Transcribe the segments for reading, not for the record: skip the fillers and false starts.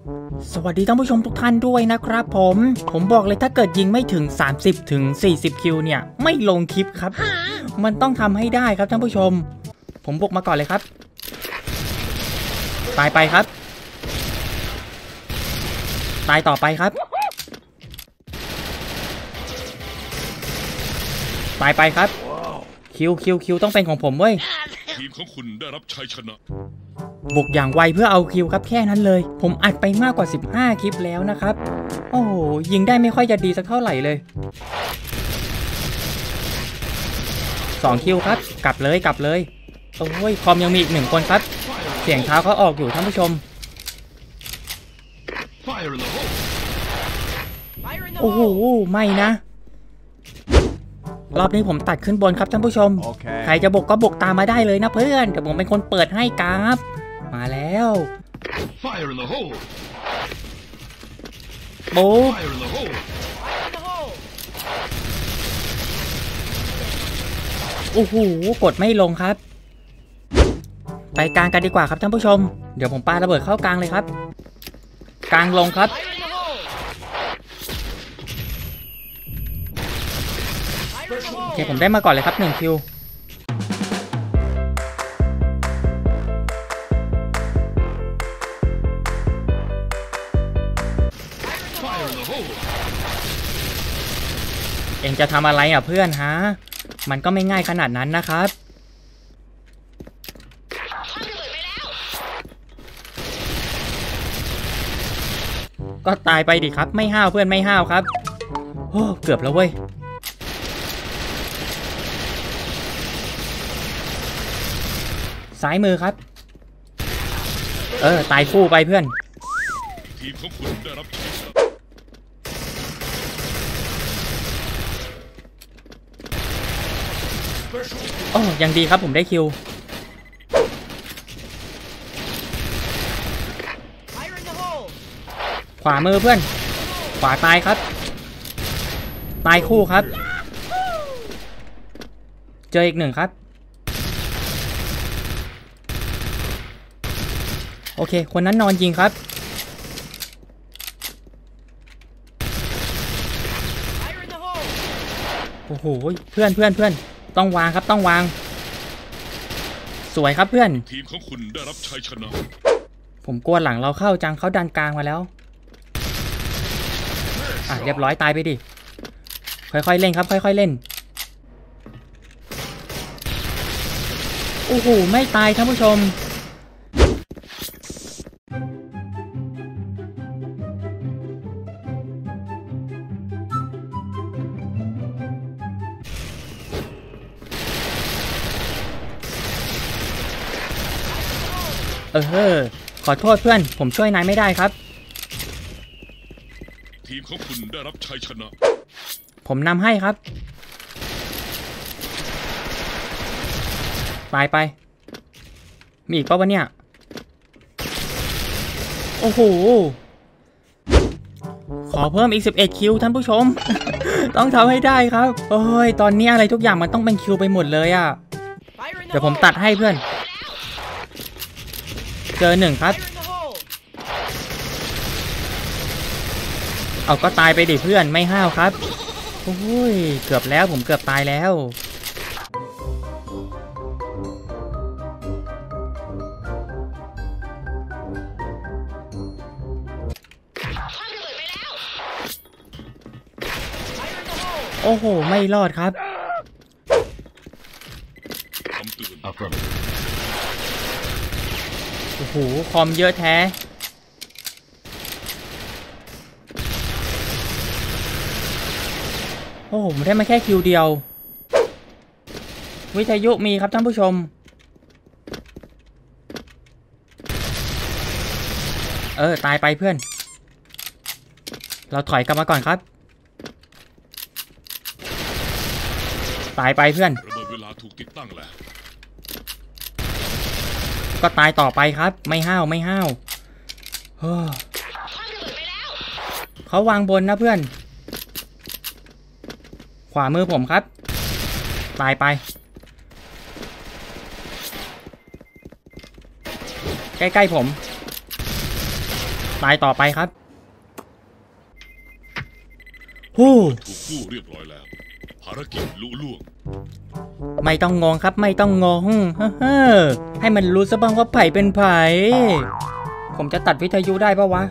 สวัสดีท่านผู้ชมทุกท่านด้วยนะครับผมบอกเลยถ้าเกิดยิงไม่ถึง30ถึง40คิวเนี่ยไม่ลงคลิปครับมันต้องทำให้ได้ครับท่านผู้ชมผมบุกมาก่อนเลยครับตายไปครับตายต่อไปครับตายไปครับคิวต้องเป็นของผมเว้ยทีมของคุณได้รับชัยชนะบุกอย่างไวเพื่อเอาคิวครับแค่นั้นเลยผมอัดไปมากกว่า15คลิปแล้วนะครับโอ้โหยิงได้ไม่ค่อยจะดีสักเท่าไหร่เลย2คิวครับกลับเลยโอ้ยคอมยังมีอีก1คนครับเสียงเท้าเขาออกอยู่ท่านผู้ชมโอ้โหไม่นะรอบนี้ผมตัดขึ้นบนครับท่านผู้ชม ใครจะบุกก็บุกตามมาได้เลยนะเพื่อนเดี๋ยวผมเป็นคนเปิดให้ครับมาแล้วปุ๊บโอ้โหกดไม่ลงครับไปกลางกันดีกว่าครับท่านผู้ชมเดี๋ยวผมปาระเบิดเข้ากลางเลยครับกลางลงครับโอเคผมได้มาก่อนเลยครับ1คิวเองจะทำอะไรอ่ะเพื่อนฮะมันก็ไม่ง่ายขนาดนั้นนะครับก็ตายไปดิครับไม่ห้าวเพื่อนไม่ห้าวครับโอ้เกือบแล้วเว้ยซ้ายมือครับตายคู่ไปเพื่อนทีมของคุณได้รับชัยชนะโอ้ยังดีครับผมได้คิวขวามือเพื่อนขวาตายครับตายคู่ครับเจออีก1ครับโอเคคนนั้นนอนยิงครับโอ้โหเพื่อนต้องวางครับต้องวางสวยครับเพื่อนทีมของคุณได้รับชัยชนะผมกลัวหลังเราเข้าจังเขาดันกลางมาแล้วเรียบร้อยตายไปดิค่อยๆเล่นครับค่อยๆเล่นโอ้โหไม่ตายท่านผู้ชมขอโทษเพื่อนผมช่วยนายไม่ได้ครับทีมของคุณได้รับชัยชนะผมนำให้ครับตายไปมีอีกป่ะวะเนี่ยโอ้โหขอเพิ่มอีก11คิวท่านผู้ชม ต้องทำให้ได้ครับโอ้ยตอนนี้อะไรทุกอย่างมันต้องเป็นคิวไปหมดเลยอ่ะเดี๋ยวผมตัดให้เพื่อนเจอ1ครับเอาก็ตายไปดิเพื่อนไม่ห้าวครับโอ้ยเกือบแล้วผมเกือบตายแล้วโอ้โหไม่รอดครับโอ้โหคอมเยอะแท้โอ้โหผมได้มาแค่คิวเดียววิทยุมีครับท่านผู้ชมตายไปเพื่อนเราถอยกลับมาก่อนครับตายไปเพื่อนระเบิดเวลาถูกติดตั้งแล้วก็ตายต่อไปครับไม่ห้าวเขาวางบนนะเพื่อนขวามือผมครับตายไปใกล้ๆผมตายต่อไปครับฮู้ถูกกู้เรียบร้อยแล้ว ภารกิจลุล่วงไม่ต้องงงครับไม่ต้องงงเฮ้อให้มันรู้ซะบ้างว่าไผ่เป็นไผ่ผมจะตัดวิทยุได้ปะวะ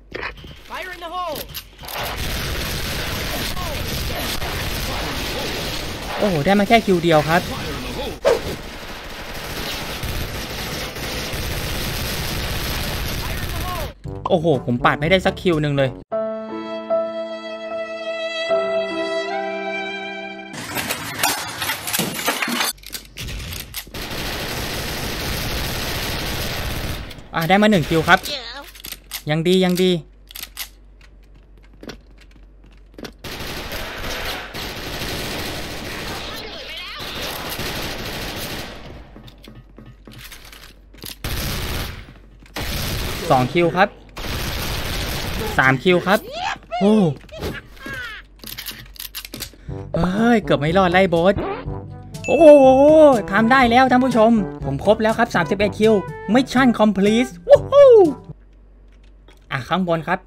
โอ้โหได้มาแค่คิวเดียวครับโอ้โหผมปาดไม่ได้สักคิวหนึ่งเลยได้มา1คิวครับยังดียังดี2คิวครับ3คิวครับโอ้เฮ้ยเกือบไม่รอดไล่บอสโอ้โหทำได้แล้วท่านผู้ชมผมครบแล้วครับ31คิวมิชชั่นคอมพลีทวู้ฮู้ข้างบนครับ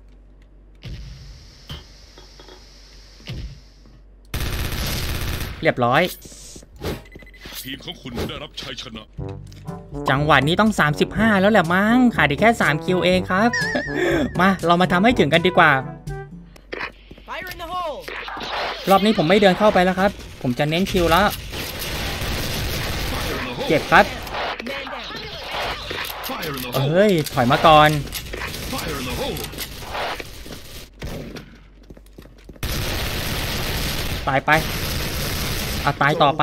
เรียบร้อยทีมของคุณได้รับชัยชนะจังหวะนี้ต้อง35แล้วแหละมั้งขาดอีกแค่3คิวเองครับ มาเรามาทำให้ถึงกันดีกว่ารอบนี้ผมไม่เดินเข้าไปแล้วครับผมจะเน้นคิวแล้วเจ็บครับเฮ้ยถอยมาก่อนตายไปตายต่อไป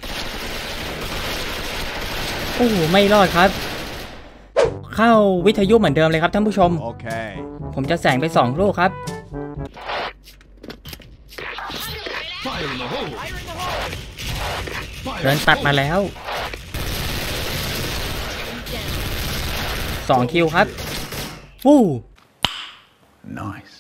โอ้โหไม่รอดครับเข้าวิทยุเหมือนเดิมเลยครับท่านผู้ชมผมจะแสงไป2ลูกครับเดินตัดมาแล้ว2คิวครับวู้ Nice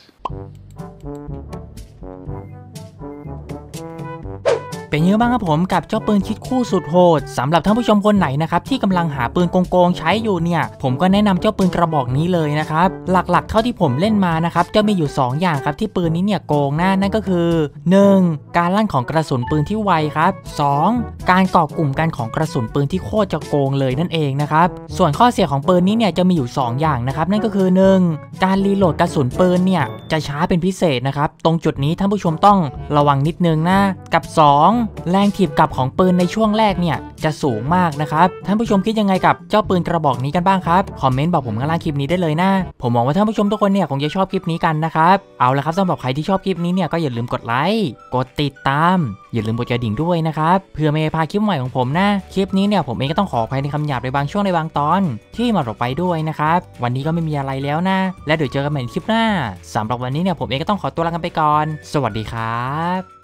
เป็นยังไงบ้างครับผมกับเจ้าปืนคิดคู่สุดโหดสำหรับท่านผู้ชมคนไหนนะครับที่กำลังหาปืนโกงๆใช้อยู่เนี่ยผมก็แนะนำเจ้าปืนกระบอกนี้เลยนะครับหลักๆเท่าที่ผมเล่นมานะครับจะมีอยู่2อย่างครับที่ปืนนี้เนี่ยโกงนั่นก็คือ 1. การลั่นของกระสุนปืนที่ไวครับ 2. การก่อกลุ่มกันของกระสุนปืนที่โคตรจะโกงเลยนั่นเองนะครับส่วนข้อเสียของปืนนี้เนี่ยจะมีอยู่2อย่างนะครับนั่นก็คือ 1. การรีโหลดกระสุนปืนเนี่ยจะช้าเป็นพิเศษนะครับตรงจุดนี้ท่านผู้ชมต้องระวังนิดนึงนะกับ 2. แรงถีบกลับของปืนในช่วงแรกเนี่ยจะสูงมากนะครับท่านผู้ชมคิดยังไงกับเจ้าปืนกระบอกนี้กันบ้างครับคอมเมนต์บอกผมข้างล่างคลิปนี้ได้เลยนะผมหวังว่าท่านผู้ชมทุกคนเนี่ยคงจะชอบคลิปนี้กันนะครับเอาละครับสำหรับใครที่ชอบคลิปนี้เนี่ยก็อย่าลืมกดไลค์กดติดตามอย่าลืมกดกระดิ่งด้วยนะครับเพื่อไม่ให้พลาดคลิปใหม่ของผมนะคลิปนี้เนี่ยผมเองก็ต้องขออภัยในคำหยาบในบางช่วงในบางตอนที่มาหลบไปด้วยนะครับวันนี้ก็ไม่มีอะไรแล้วนะและเดี๋ยวเจอกันใหม่ในคลิปหน้าสำหรับวันนี้เนี่ยผมเองก็ต้องขอตัวลากันไปก่อนสวัสดีครับ